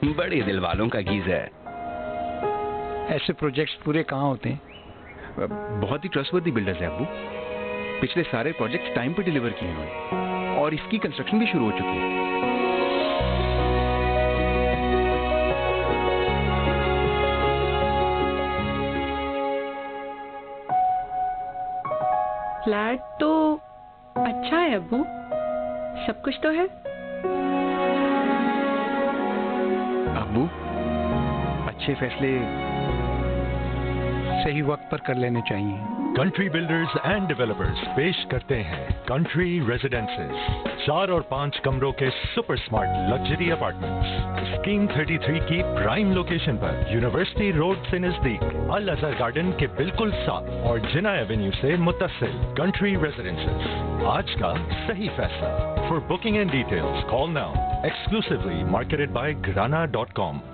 बड़े दिल वालों का गीजर। ऐसे प्रोजेक्ट्स पूरे कहाँ होते हैं? बहुत ही ट्रस्टवर्दी बिल्डर्स हैं अब्बू। पिछले सारे प्रोजेक्ट्स टाइम पे डिलीवर किए हैं और इसकी कंस्ट्रक्शन भी शुरू हो चुकी है। फ्लैट तो अच्छा है अब्बू, सब कुछ तो है। अब्बू, अच्छे फैसले सही वक्त पर कर लेने चाहिए। कंट्री बिल्डर्स एंड डेवलपर्स पेश करते हैं कंट्री रेजिडेंसेस, 4 और 5 कमरों के super smart luxury apartments scheme 33 की प्राइम लोकेशन पर, यूनिवर्सिटी रोड से नजदीक, अल अजहर गार्डन के बिल्कुल साथ और जिना एवेन्यू से मुत्तसिल। कंट्री रेजिडेंसेस, आज का सही फैसला। For booking and details call now. Exclusively marketed by Grana.com.